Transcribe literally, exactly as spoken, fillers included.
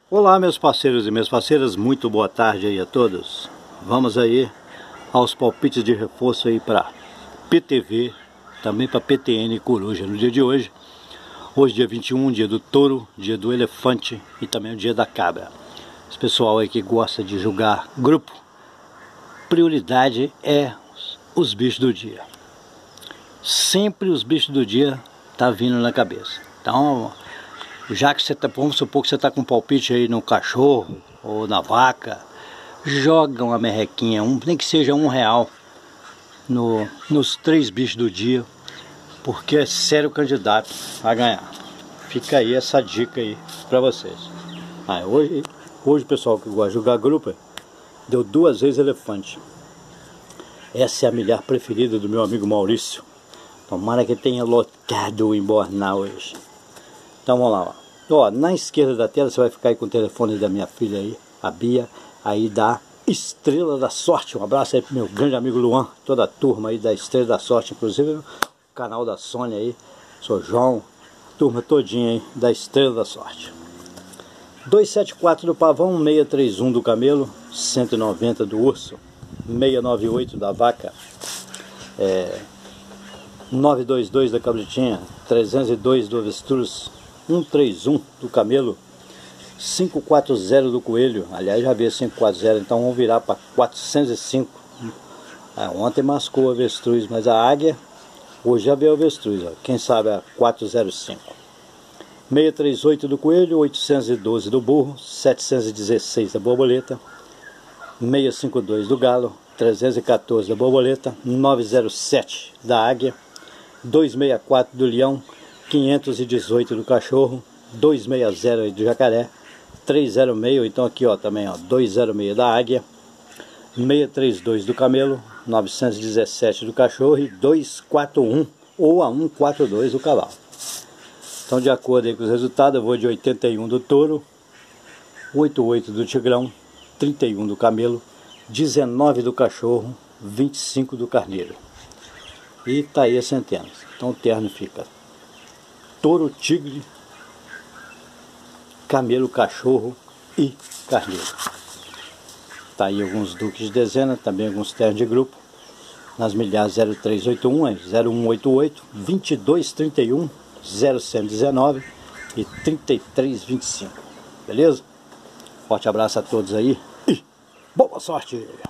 Olá, meus parceiros e minhas parceiras, muito boa tarde aí a todos. Vamos aí aos palpites de reforço aí para P T V, também para P T N e Coruja no dia de hoje. Hoje dia vinte e um, dia do touro, dia do elefante e também o dia da cabra. Esse pessoal aí que gosta de jogar grupo, prioridade é os bichos do dia. Sempre os bichos do dia tá vindo na cabeça. Então, já que você tá, vamos supor que você tá com um palpite aí no cachorro ou na vaca, joga uma merrequinha, um, nem que seja um real no, nos três bichos do dia, porque é sério candidato a ganhar. Fica aí essa dica aí pra vocês. Ah, hoje, hoje o pessoal que gosta de jogar grupo deu duas vezes elefante. Essa é a milhar preferida do meu amigo Maurício. Tomara que tenha lotado em Bornal hoje. Então vamos lá, ó. Ó, na esquerda da tela você vai ficar aí com o telefone da minha filha aí, a Bia, aí da Estrela da Sorte. Um abraço aí pro meu grande amigo Luan, toda a turma aí da Estrela da Sorte, inclusive o canal da Sônia aí, sou João, turma todinha aí da Estrela da Sorte. duzentos e setenta e quatro do Pavão, seiscentos e trinta e um do Camelo, cento e noventa do Urso, seiscentos e noventa e oito da Vaca, é, novecentos e vinte e dois da Cabritinha, trezentos e dois do Avestruz, cento e trinta e um do Camelo, quinhentos e quarenta do Coelho. Aliás, já vi quinhentos e quarenta, então vamos virar para quatrocentos e cinco. Ah, ontem mascou o Avestruz, mas a Águia hoje já veio o Avestruz, ó. Quem sabe a quatrocentos e cinco. seiscentos e trinta e oito do Coelho, oitocentos e doze do Burro, setecentos e dezesseis da Borboleta, seiscentos e cinquenta e dois do Galo, trezentos e quatorze da Borboleta, novecentos e sete da Águia, duzentos e sessenta e quatro do Leão, quinhentos e dezoito do Cachorro, duzentos e sessenta do Jacaré, trezentos e seis, então aqui ó também ó, duzentos e seis da Águia, seiscentos e trinta e dois do Camelo, novecentos e dezessete do Cachorro e duzentos e quarenta e um ou a cento e quarenta e dois do Cavalo. Então, de acordo aí com os resultados, eu vou de oitenta e um do Touro, oitenta e oito do Tigrão, trinta e um do Camelo, dezenove do Cachorro, vinte e cinco do Carneiro. E tá aí as centenas. Então o terno fica Touro, Tigre, Camelo, Cachorro e Carneiro. Tá aí alguns duques de dezena, também alguns ternos de grupo. Nas milhares zero três oito um, zero um oito oito, vinte e dois trinta e um, zero cento e dezenove e trinta e três vinte e cinco. Beleza? Forte abraço a todos aí e boa sorte!